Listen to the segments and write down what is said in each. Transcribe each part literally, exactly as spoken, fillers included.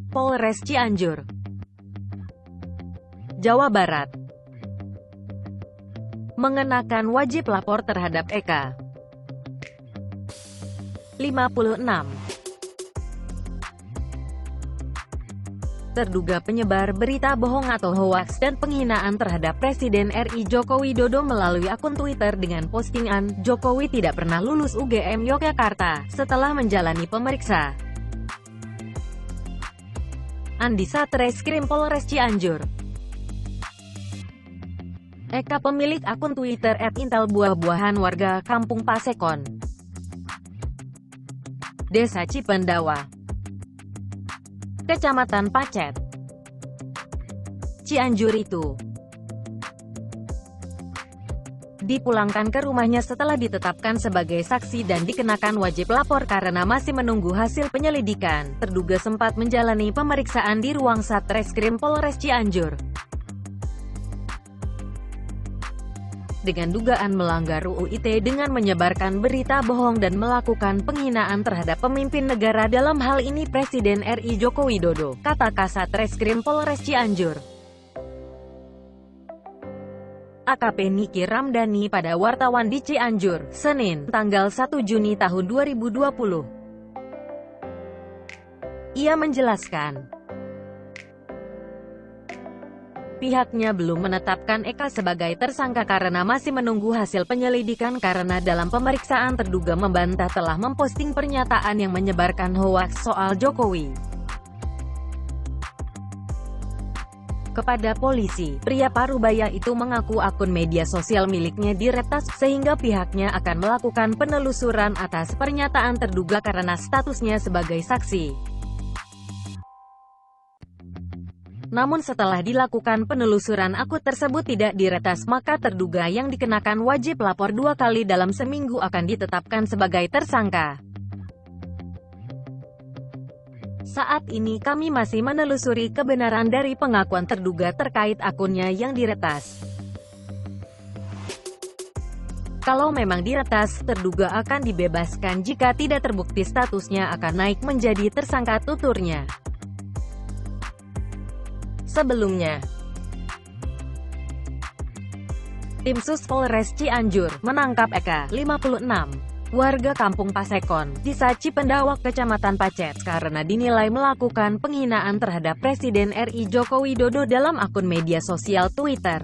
Polres Cianjur, Jawa Barat, mengenakan wajib lapor terhadap Eka. lima puluh enam. Terduga penyebar berita bohong atau hoaks dan penghinaan terhadap Presiden R I Joko Widodo melalui akun Twitter dengan postingan, "Jokowi tidak pernah lulus U G M Yogyakarta," setelah menjalani pemeriksa. Andi Satreskrim Polres Cianjur. Eka, pemilik akun Twitter et intel buah-buahan warga Kampung Pasekon, Desa Cipendawa, Kecamatan Pacet, Cianjur itu dipulangkan ke rumahnya setelah ditetapkan sebagai saksi dan dikenakan wajib lapor karena masih menunggu hasil penyelidikan. Terduga sempat menjalani pemeriksaan di ruang Satreskrim Polres Cianjur dengan dugaan melanggar U U I T E dengan menyebarkan berita bohong dan melakukan penghinaan terhadap pemimpin negara, dalam hal ini Presiden R I Joko Widodo, kata Kasat Reskrim Polres Cianjur. A K P Niki Ramdhani pada wartawan di Cianjur, Senin, tanggal satu Juni tahun dua ribu dua puluh. Ia menjelaskan, pihaknya belum menetapkan Eka sebagai tersangka karena masih menunggu hasil penyelidikan karena dalam pemeriksaan terduga membantah telah memposting pernyataan yang menyebarkan hoaks soal Jokowi. Kepada polisi, pria parubaya itu mengaku akun media sosial miliknya diretas, sehingga pihaknya akan melakukan penelusuran atas pernyataan terduga karena statusnya sebagai saksi. Namun setelah dilakukan penelusuran akun tersebut tidak diretas, maka terduga yang dikenakan wajib lapor dua kali dalam seminggu akan ditetapkan sebagai tersangka. Saat ini kami masih menelusuri kebenaran dari pengakuan terduga terkait akunnya yang diretas. Kalau memang diretas, terduga akan dibebaskan jika tidak terbukti statusnya akan naik menjadi tersangka, tuturnya. Sebelumnya, tim Sus Polres Cianjur menangkap Eka, lima puluh enam, warga Kampung Pasekon, Desa Cipendawa, Kecamatan Pacet, karena dinilai melakukan penghinaan terhadap Presiden R I Joko Widodo dalam akun media sosial Twitter.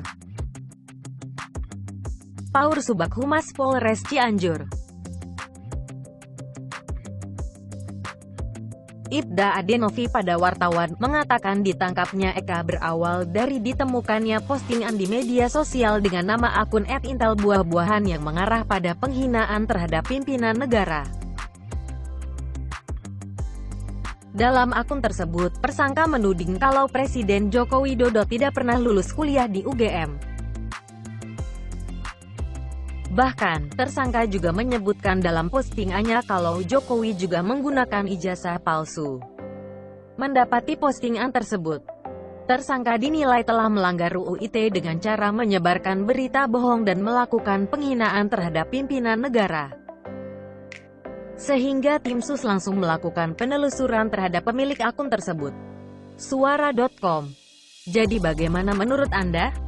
Paur Subag Humas Polres Cianjur, Ibda Adenovi, pada wartawan, mengatakan ditangkapnya Eka berawal dari ditemukannya postingan di media sosial dengan nama akun et intel buah-buahan yang mengarah pada penghinaan terhadap pimpinan negara. Dalam akun tersebut, tersangka menuding kalau Presiden Joko Widodo tidak pernah lulus kuliah di U G M. Bahkan, tersangka juga menyebutkan dalam postingannya kalau Jokowi juga menggunakan ijazah palsu. Mendapati postingan tersebut, tersangka dinilai telah melanggar U U I T E dengan cara menyebarkan berita bohong dan melakukan penghinaan terhadap pimpinan negara. Sehingga tim Sus langsung melakukan penelusuran terhadap pemilik akun tersebut. Suara titik com. Jadi bagaimana menurut Anda?